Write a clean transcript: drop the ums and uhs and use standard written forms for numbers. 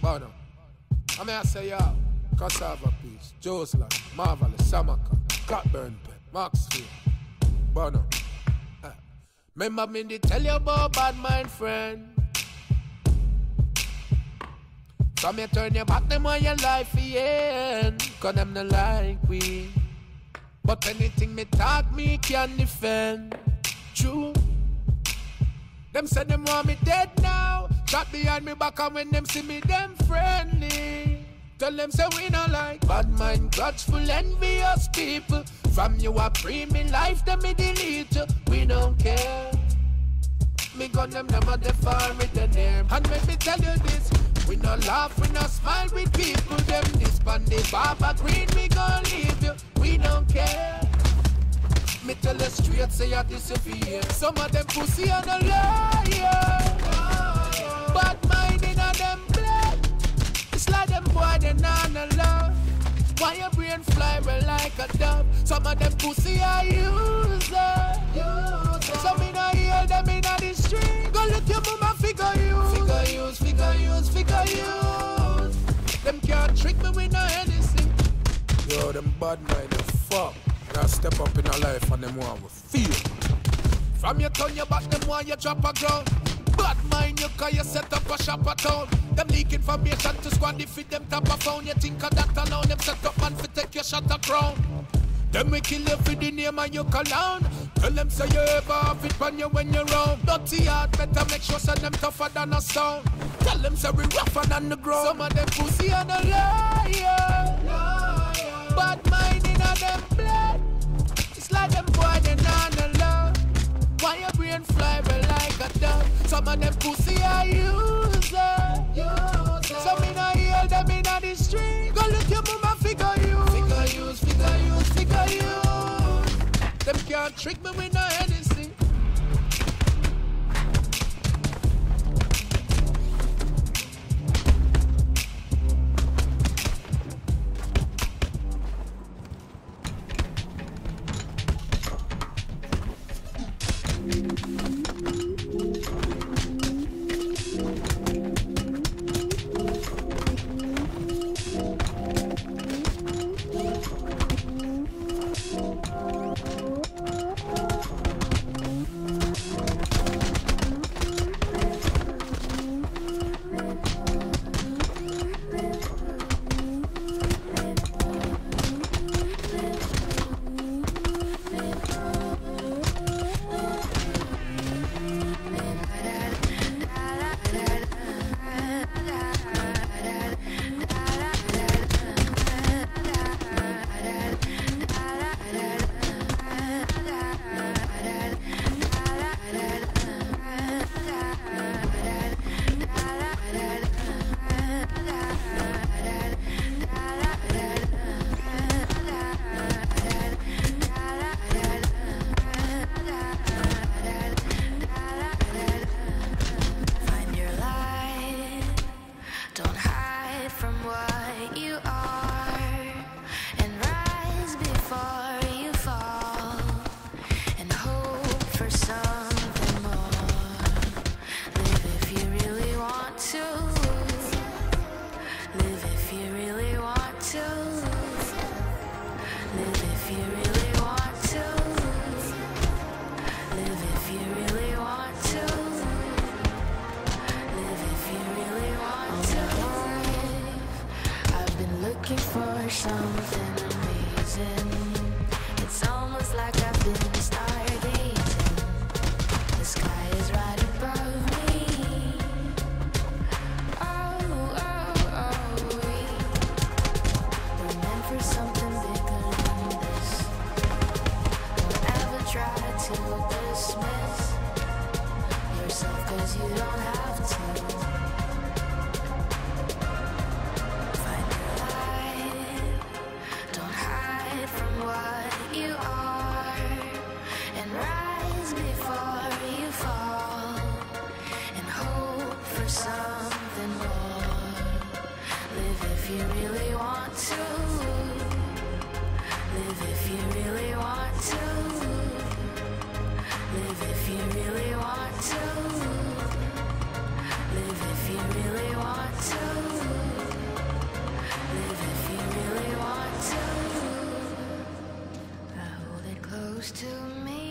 Bono. I mean I say yo, Cassava Peace, Joseland, Marvelous, Samaka, Cockburn Pen, Maxfield, Bono. Remember me to tell you about bad mind friend. So me turn your back them on your life again. Cause them not like we. But anything me talk me can defend. True. Them say them want me dead now. Shot behind me back and when them see me them friendly. Tell them say we not like bad mind, grudgeful, envious people. From you a free me life, them me delete you. We don't care. Me gun them never define with the name. And let me tell you this, we no laugh, we no smile with people. Them this bandy Baba Green, we gon' leave you. We don't care. Me tell you straight, say I disappear. Some of them pussy and a liar. Bad mind in a them blood. It's like them boy, they not love. Why your brain fly well like a dove? Some of them pussy are user. So me no hear them in the street. Go look your mama figure use. Figure use. Them can't trick me with no anything. Yo, them bad mind they fuck. Now step up in our life and them want we feel. From your turn your back, them want you drop a ground. Bad mind you cause you set up a shop at town. Them leak information to squad defeat them top of phone. You think of that alone, them set up man for take your shot a crown. Them we kill you for the name and you call down. Tell them say you ever have it on you when you're round. Dirty heart, better make sure say them tougher than a stone. Tell them say we rougher than the ground. Some of them pussy and a liar. Bad mind in a them blood. It's like them boy they not love. Why your brain fly well like a dove? Some of them pussy are user. So me no hear them in the street. Go look your mama figure use. Them can't trick me with no anything. Live if you really want to. close to me.